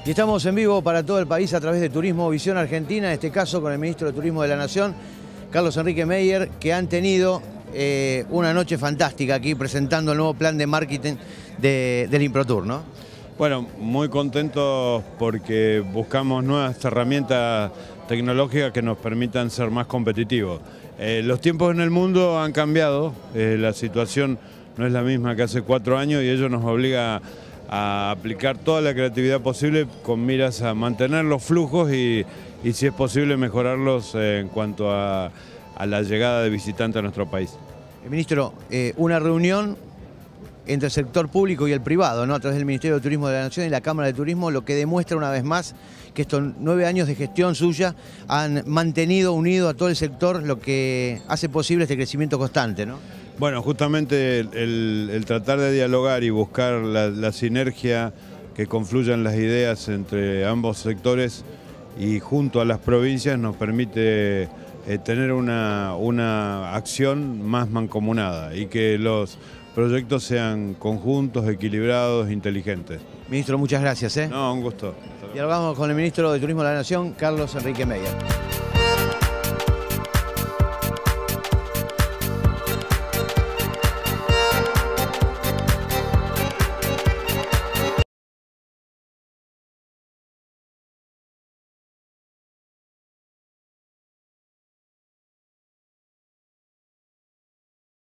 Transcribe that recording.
Y estamos en vivo para todo el país a través de Turismo Visión Argentina, en este caso con el ministro de Turismo de la Nación, Carlos Enrique Meyer, que han tenido una noche fantástica aquí presentando el nuevo plan de marketing del InproTour, ¿no? Bueno, muy contentos porque buscamos nuevas herramientas tecnológicas que nos permitan ser más competitivos. Los tiempos en el mundo han cambiado, la situación no es la misma que hace 4 años y ello nos obliga a aplicar toda la creatividad posible con miras a mantener los flujos y si es posible mejorarlos en cuanto a la llegada de visitantes a nuestro país. Ministro, una reunión entre el sector público y el privado, ¿no? A través del Ministerio de Turismo de la Nación y la Cámara de Turismo, lo que demuestra una vez más que estos 9 años de gestión suya han mantenido unido a todo el sector, lo que hace posible este crecimiento constante, ¿no? Bueno, justamente el tratar de dialogar y buscar la sinergia que confluyan las ideas entre ambos sectores y junto a las provincias nos permite tener una acción más mancomunada y que los proyectos sean conjuntos, equilibrados, inteligentes. Ministro, muchas gracias. No, un gusto. Dialogamos con el ministro de Turismo de la Nación, Carlos Enrique Meyer.